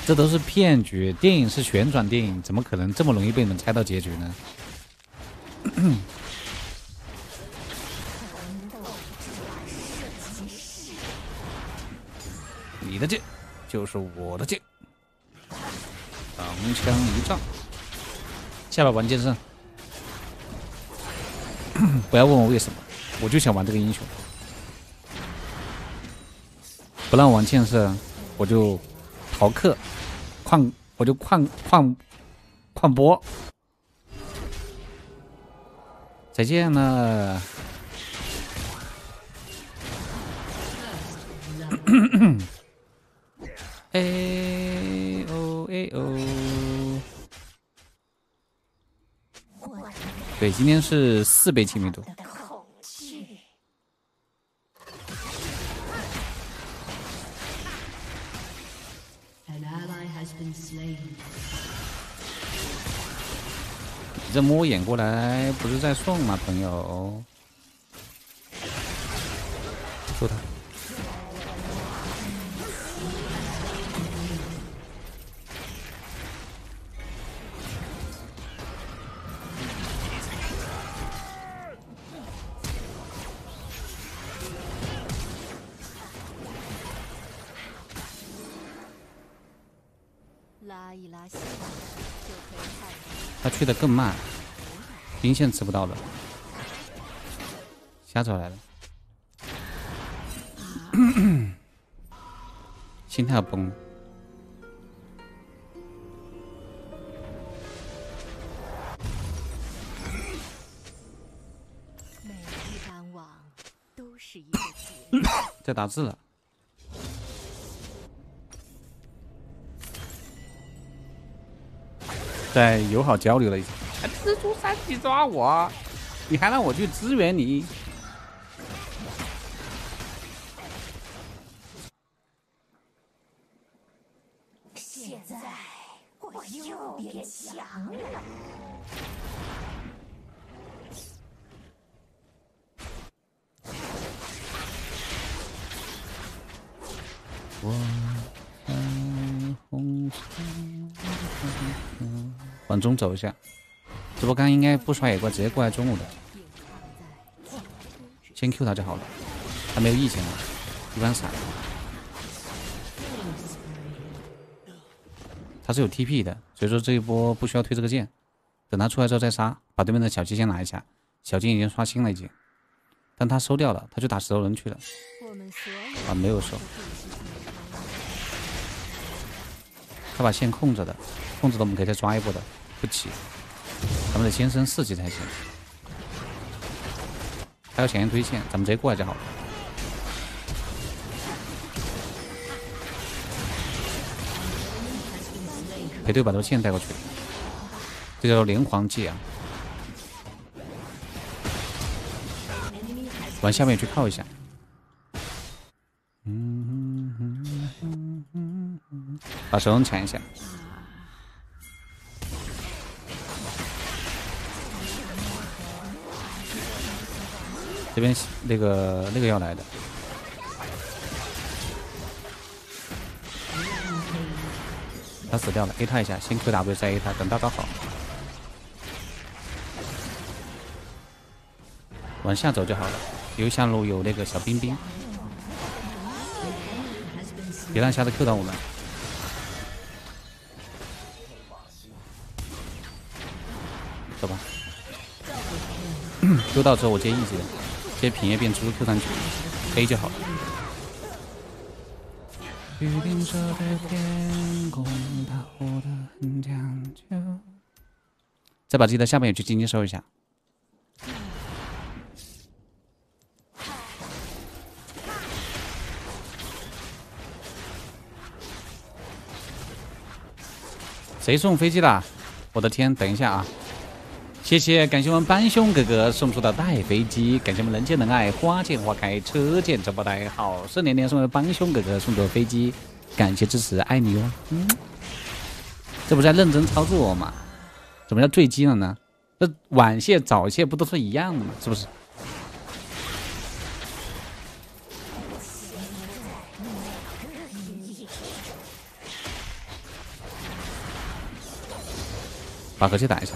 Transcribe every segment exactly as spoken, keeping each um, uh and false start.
这都是骗局，电影是旋转电影，怎么可能这么容易被你们猜到结局呢？你的剑就是我的剑，长枪一丈，下把玩剑圣。不要问我为什么，我就想玩这个英雄。不让玩剑圣，我就逃课，旷我就旷旷旷播。再见了。哎哦哎哦，对，今天是四倍亲密度。你这摸眼过来，不是在送吗，朋友？揍他！ 拉一拉线就可以看。 他去的更慢，兵线吃不到了，瞎走来了。心态要崩。 每一单网都是一个结。 在打字了。在友好交流了一下。蜘蛛三级抓我，你还让我去支援你？ 现在我又变强了。 我在红尘。往中走一下，直播间应该不刷野怪，直接过来中路的。先 Q 他就好了，他没有意见了，一般闪。他是有 T P 的，所以说这一波不需要推这个剑，等他出来之后再杀，把对面的小鸡先拿一下。小鸡已经刷新了已经，但他收掉了，他去打石头人去了。啊，没有收。他把线控着的，控制的我们可以再抓一波的，不急，咱们得先升四级才行。还有前沿推线，咱们直接过来就好了。给队把这个线带过去，这叫连环技啊！往下面去靠一下。把手龙抢一下。这边那个那个要来的，他死掉了 ，A 他一下，先 Q W 再 A 他，等他搞好。往下走就好了，右下路有那个小冰冰，别让瞎子 Q 到我们。走吧。Q 到之后我接 E 级的，接平叶变猪 Q 上去 ，A 就好了。雨淋着的天空，它活得很讲究。再把自己的下半野去轻轻收一下。谁送飞机啦？我的天，等一下啊！谢谢，感谢我们班兄哥哥送出的带飞机，感谢我们人见人爱，花见花开，车见车爆胎，好事连连送的班兄哥哥送出的飞机，感谢支持，爱你哦。嗯，这不是在认真操作吗？怎么叫坠机了呢？这晚泄早泄不都是一样的吗？是不是？ 把合气打一下。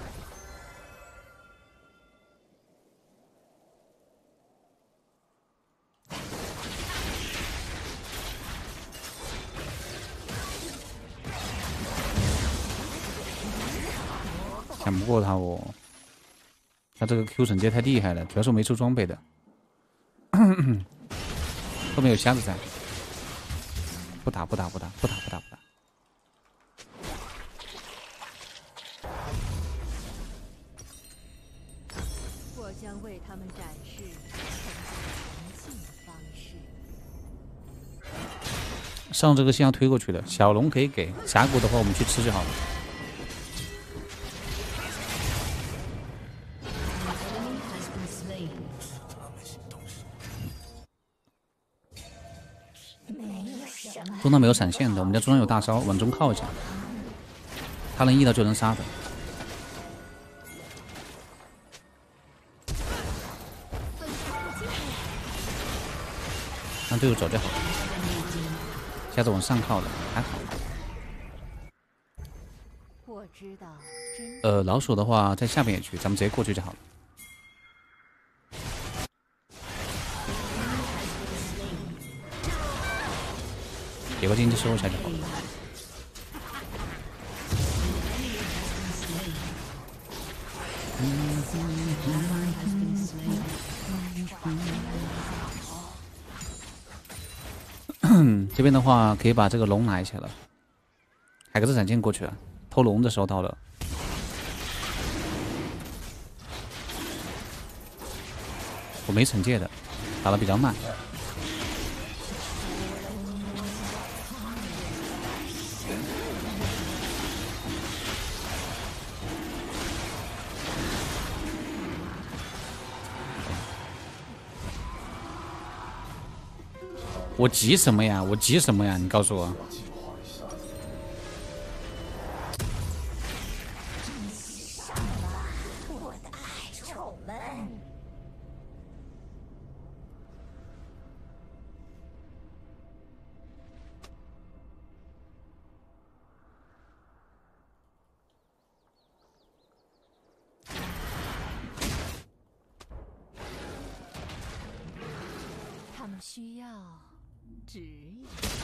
抢不过他哦，他这个 Q 惩戒太厉害了，主要是我没出装备的。后面有瞎子在，不打不打不打不打不打不打。 我将为他们展示纯净方式。 上这个线要推过去的，小龙可以给，峡谷的话我们去吃就好了。中单没有闪现的，我们家中单有大招，往中靠一下，他能 E 到就能杀的。让队友走就好了，下次往上靠的还好。 我知道。 呃，老鼠的话在下边也去，咱们直接过去就好了。有个经济收一下就好了。这边的话可以把这个龙拿一下了，海格斯闪现过去了，偷龙的时候到了。我没惩戒的，打得比较慢。我急什么呀？我急什么呀？你告诉我。 我的爱宠们， 他们需要指引。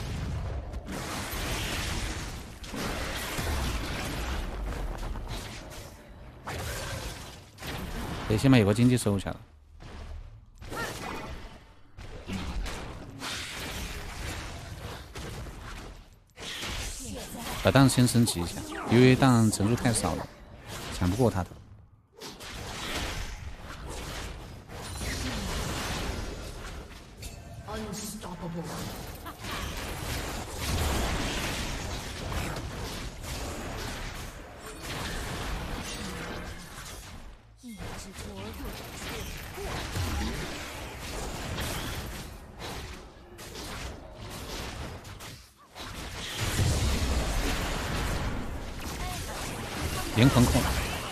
对，先把有个经济收下了。把蛋先升级一下，因为蛋层数太少了，抢不过他的。连环控，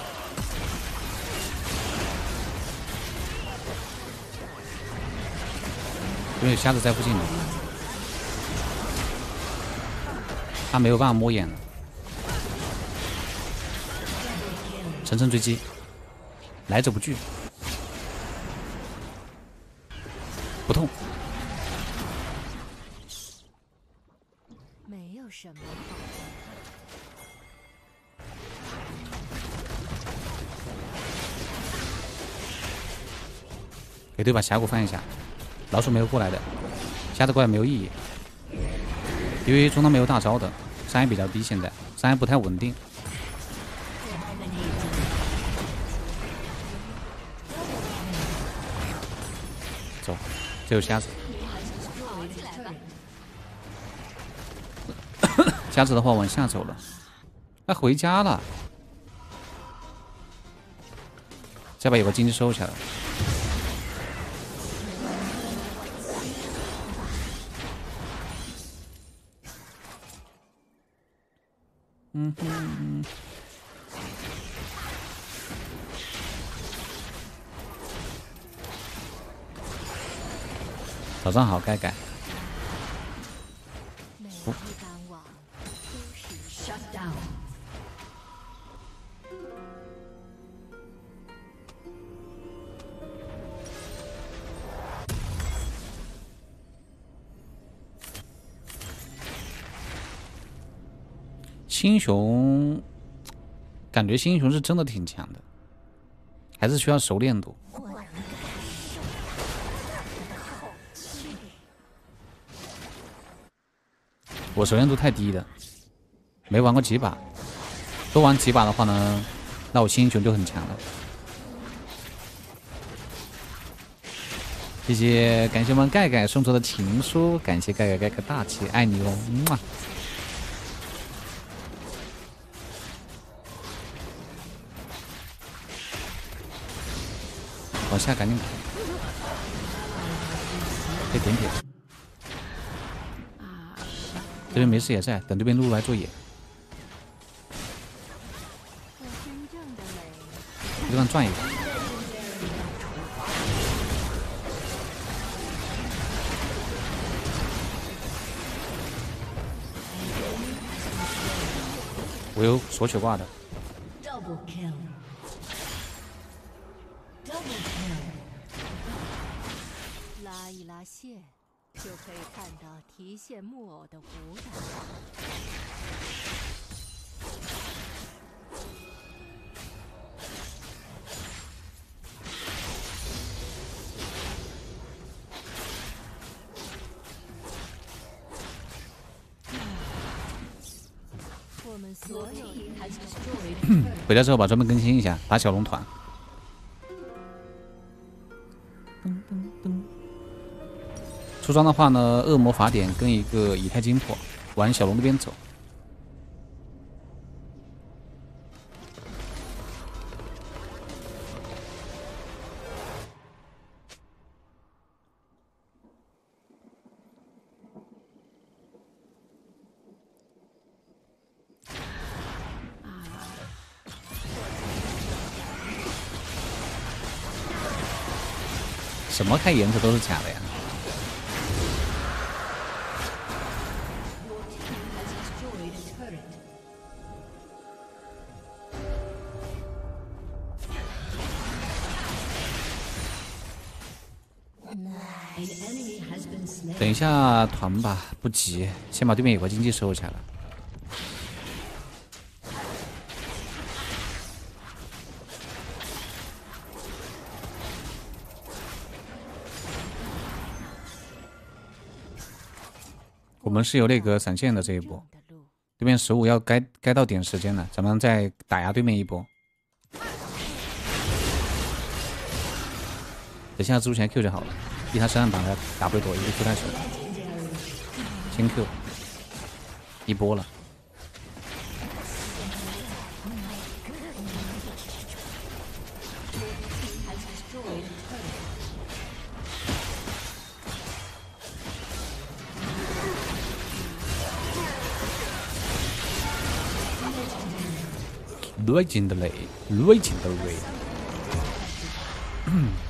因为瞎子在附近的，他没有办法摸眼了。层层追击，来者不拒，不痛。 没有什么好。 给对把峡谷翻一下，老鼠没有过来的，瞎子过来没有意义，因为中单没有大招的，伤害比较低，现在伤害不太稳定。走，这有瞎子。瞎子的话往下走了，那回家了。再把有个经济收下来。嗯哼，早上好，该改。 每一单网都是 shut down。 星熊感觉星熊是真的挺强的，还是需要熟练度。我熟练度太低了，没玩过几把，多玩几把的话呢，那我星熊就很强了。谢谢感谢我们盖盖送出的情书，感谢盖盖盖盖大气，爱你哦，嗯啊。往下赶紧赶，可以点点。这边没事也在，等这边露露来做野。这地方转一个。我有索取挂的。 拉一拉线，就可以看到提线木偶的舞蹈。我们所有回来之后把专门更新一下，打小龙团。出装的话呢，恶魔法典跟一个以太金魄，往小龙那边走。什么开颜色都是假的呀！等一下团吧，不急，先把对面有个经济收下来。我们是有那个闪现的这一波，对面十五要该该到点时间了，咱们再打压对面一波。等下蜘蛛侠 Q 就好了，逼他身上把他 W 躲一个 Q 太手，先 Q 一波了。Legendary，Legendary。